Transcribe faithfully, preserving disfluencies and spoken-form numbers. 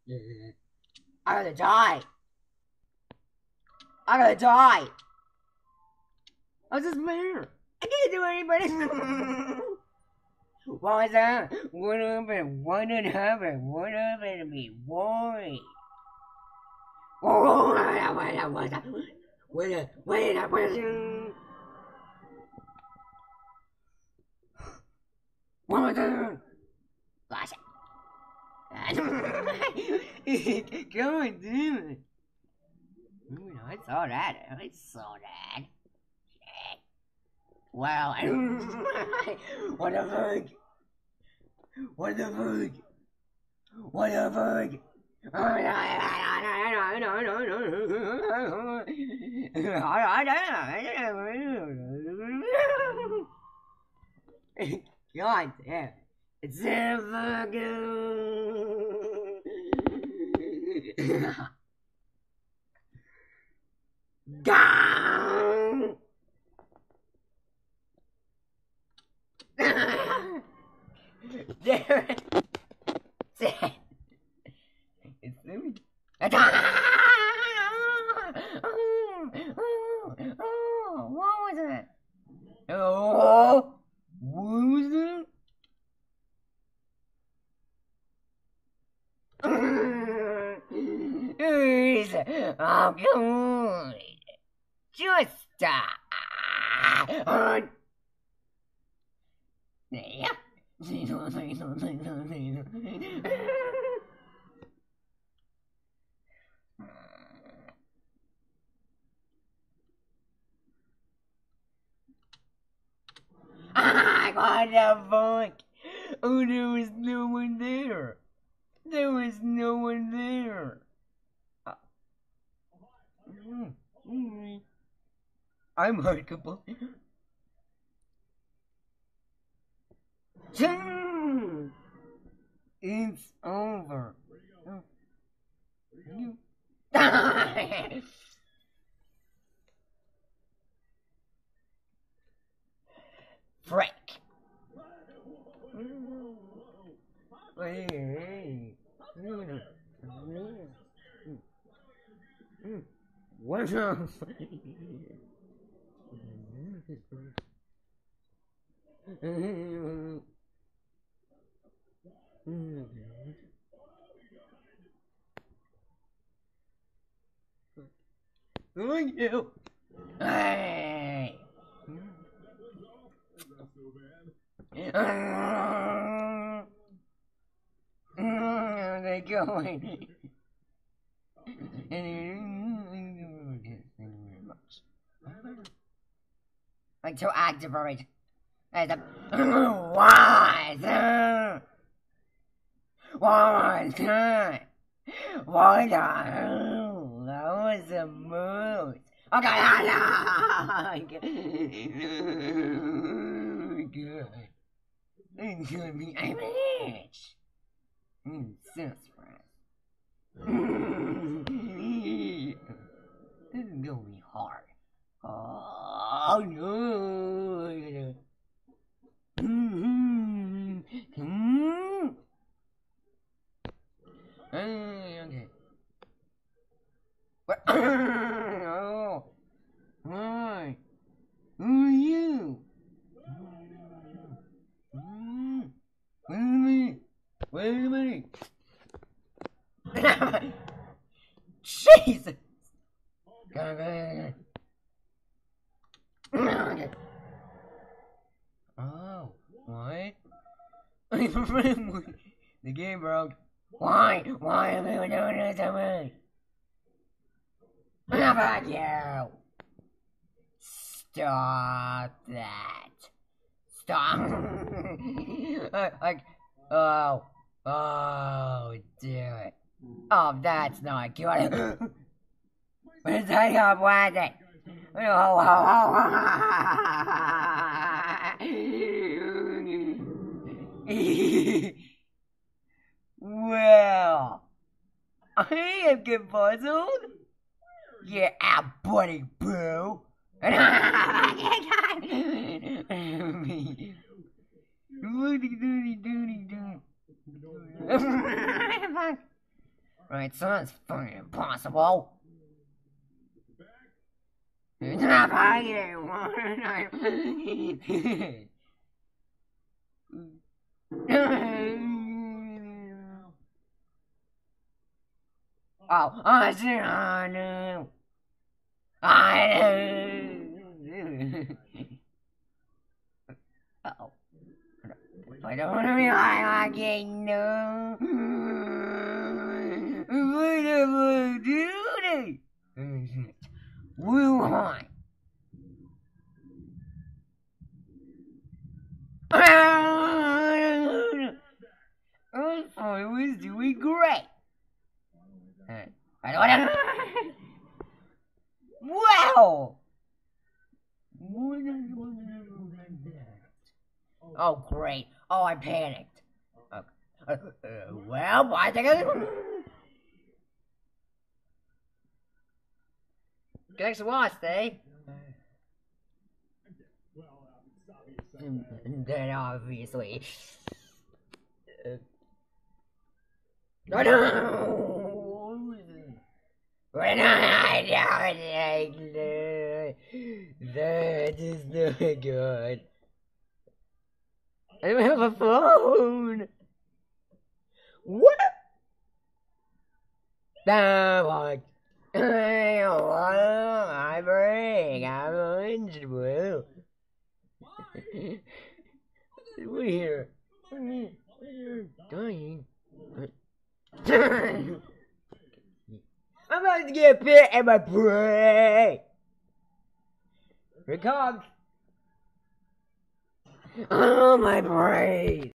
I gotta die. I gotta die. I was just there. I can't do anything. What was that? What happened? What did happen? What happened to me? Why? Oh, what did I what did what did what did I what what was that? Gosh. God damn it. I saw that. I saw that. Shit. Wow. What the fuck? What the fuck? What the fuck? God damn. It's never good. Down. There. It's me. Oh, what was that? Oh, what was that? Oh, good. Just stop. Yeah. Ah, what the fuck? Oh, there was no one there. There was no one there. Uh, mm, mm, I'm hurtable. It's over. Frick. What's up? Thank you. Hey. They're going. Like to activate. As a what? What? What the hell? That was a mood. Okay, good. It's gonna be a bitch. Mm, sis, friend. This is gonna be hard. Oh no. Mm-hmm. Mm-hmm. Okay. What? Oh. Hi. Who are you? Mm. Wait a minute. Wait a minute. Jesus. Go, go, go, go. Okay. Oh, what? The game broke. Why? Why am I doing this to me? How about you? Stop that. Stop. Like, oh, oh, do it. Oh, that's not good. Where's that up with it? Oh, oh, oh. Well, I am get puzzled. Yeah, ah, buddy, boo. Right, so that's fucking impossible. It's not possible. Oh, I see, I know. I know. Uh-oh. I don't want to be like again, no. What am I doing? Wuhan. I thought it was doing great. I don't want to. Wow! Oh, great. Oh, I panicked. Okay. Uh, uh, well, I think I... Thanks for watching, eh? Then obviously... Uh, no, no! That is not good. I don't have a phone. What? No, I break. I'm unable. We're dying. I'm about to get bit in my brain. Here it comes. Oh, my brain.